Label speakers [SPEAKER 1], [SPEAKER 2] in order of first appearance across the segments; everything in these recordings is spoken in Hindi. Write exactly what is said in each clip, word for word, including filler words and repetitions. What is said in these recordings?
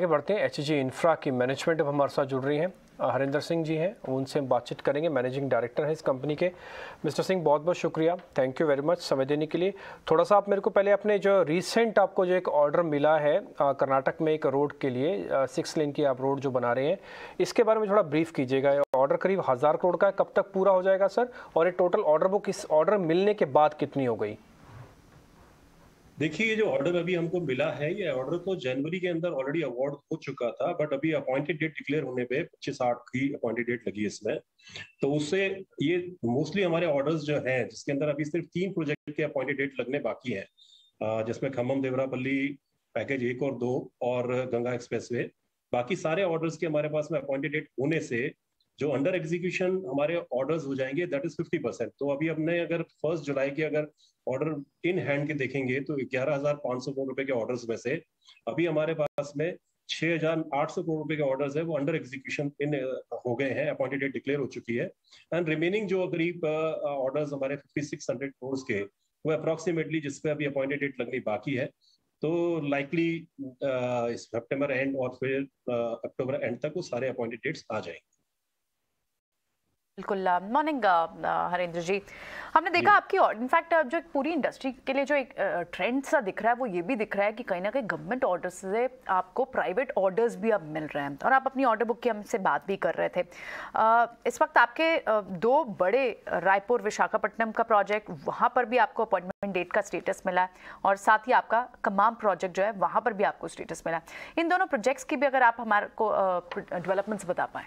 [SPEAKER 1] आगे बढ़ते हैं। एचईजी इंफ्रा की मैनेजमेंट अब हमारे साथ जुड़ रही हैं, हरिंदर सिंह जी हैं, उनसे हम बातचीत करेंगे। मैनेजिंग डायरेक्टर हैं इस कंपनी के। मिस्टर सिंह, बहुत बहुत शुक्रिया, थैंक यू वेरी मच समय देने के लिए। थोड़ा सा आप मेरे को पहले अपने जो रिसेंट आपको जो एक ऑर्डर मिला है कर्नाटक में एक रोड के लिए, सिक्स लेन की आप रोड जो बना रहे हैं, इसके बारे में थोड़ा ब्रीफ कीजिएगा। ऑर्डर करीब हज़ार करोड़ का है, कब तक पूरा हो जाएगा सर, और ये टोटल ऑर्डर बुक इस ऑर्डर मिलने के बाद कितनी हो गई?
[SPEAKER 2] देखिए, ये जो ऑर्डर अभी हमको मिला है, ये ऑर्डर तो जनवरी के अंदर ऑलरेडी अवार्ड हो चुका था, बट अभी अपॉइंटेड डेट डिक्लेयर होने पे पच्चीस आठ की अपॉइंटेड डेट लगी है इसमें। तो उससे ये मोस्टली हमारे ऑर्डर्स जो हैं, जिसके अंदर अभी सिर्फ तीन प्रोजेक्ट के अपॉइंटेड डेट लगने बाकी हैं, जिसमें खम्मम देवरापल्ली पैकेज एक और दो और गंगा एक्सप्रेसवे। बाकी सारे ऑर्डर्स के हमारे पास में अपॉइंटेड डेट होने से जो अंडर एग्जीक्यूशन हमारे ऑर्डर्स हो जाएंगे, दैट इज फिफ्टी परसेंट। तो अभी हमने अगर फर्स्ट जुलाई के अगर ऑर्डर इन हैंड के देखेंगे तो ग्यारह हजार पांच सौ करोड़ रुपए के ऑर्डर्स में से अभी हमारे पास में छह हजार आठ सौ करोड़ रुपए के ऑर्डर्स है, वो अंडर एग्जीक्यूशन इन हो गए हैं, अपॉइंटेड डेट डिक्लेयर हो चुकी है। एंड रिमेनिंग जो करीब ऑर्डर्स हमारे फिफ्टी सिक्स हंड्रेड करोड़ के, वो अप्रोक्सीमेटली जिसपे अभी अपॉइंटेड डेट लगनी बाकी है। तो लाइकली सितंबर एंड और फिर अक्टूबर एंड तक वो सारे अपॉइंटेड डेट्स आ जाएंगे।
[SPEAKER 3] बिल्कुल। मॉर्निंग हरेंद्र जी, हमने देखा आपकी इनफैक्ट जो एक पूरी इंडस्ट्री के लिए जो एक ट्रेंड सा दिख रहा है, वो ये भी दिख रहा है कि कहीं ना कहीं गवर्नमेंट ऑर्डर्स से आपको प्राइवेट ऑर्डर्स भी अब मिल रहे हैं, और आप अपनी ऑर्डर बुक की हमसे बात भी कर रहे थे। इस वक्त आपके दो बड़े रायपुर विशाखापट्टनम का प्रोजेक्ट, वहाँ पर भी आपको अपॉइंटमेंट डेट का स्टेटस मिला है, और साथ ही आपका कमाम प्रोजेक्ट जो है वहाँ पर भी आपको स्टेटस मिला है। इन दोनों प्रोजेक्ट्स की भी अगर आप हमारे को डेवलपमेंट्स बता पाएँ।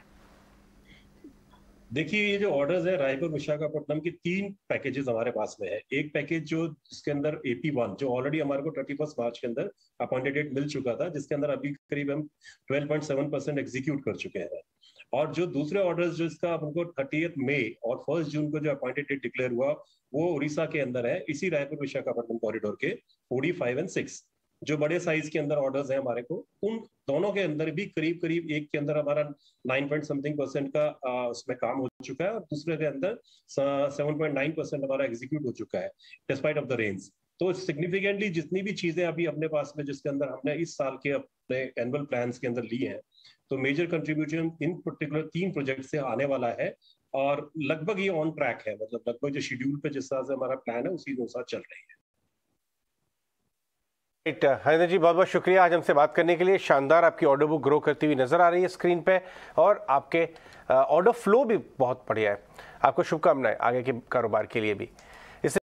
[SPEAKER 2] देखिए, ये जो ऑर्डर्स है रायपुर विशाखापट्टनम की, तीन पैकेजेस हमारे पास में है। एक पैकेज जो जिसके अंदर एपी वन, जो ऑलरेडी हमारे को थर्टी फर्स्ट मार्च के अंदर अपॉइंटेड डेट मिल चुका था, जिसके अंदर अभी करीब हम twelve point seven percent execute कर चुके हैं। और जो दूसरे ऑर्डर्स जो इसका हमको थर्टीएथ मई और फर्स्ट जून को जो अपॉइंटेड डेट डिक्लेयर हुआ, वो उड़ीसा के अंदर है, इसी रायपुर विशाखापट्टनम कॉरिडोर के ओडी फाइव एंड सिक्स, जो बड़े साइज के अंदर ऑर्डर्स हैं हमारे को। उन दोनों के अंदर भी करीब करीब एक के अंदर हमारा नाइन पॉइंट समथिंग परसेंट का आ, उसमें काम हो चुका है, और दूसरे के अंदर सेवन पॉइंट नाइन परसेंट हमारा एग्जीक्यूट हो चुका है डिस्पाइट ऑफ द रेंज। तो सिग्निफिकेंटली जितनी भी चीजें अभी अपने पास में, जिसके अंदर हमने इस साल के अपने एनुअल प्लान्स के अंदर ली है, तो मेजर कंट्रीब्यूशन इन पर्टिकुलर तीन प्रोजेक्ट से आने वाला है, और लगभग ये ऑन ट्रैक है। मतलब लगभग जो शेड्यूल पे जिस तरह से हमारा प्लान है उसी अनुसार चल रही है।
[SPEAKER 4] हरिंदर जी, बहुत बहुत शुक्रिया आज हमसे बात करने के लिए। शानदार आपकी ऑर्डर बुक ग्रो करती हुई नजर आ रही है स्क्रीन पे, और आपके ऑर्डर फ्लो भी बहुत बढ़िया है। आपको शुभकामनाएं आगे के कारोबार के लिए भी।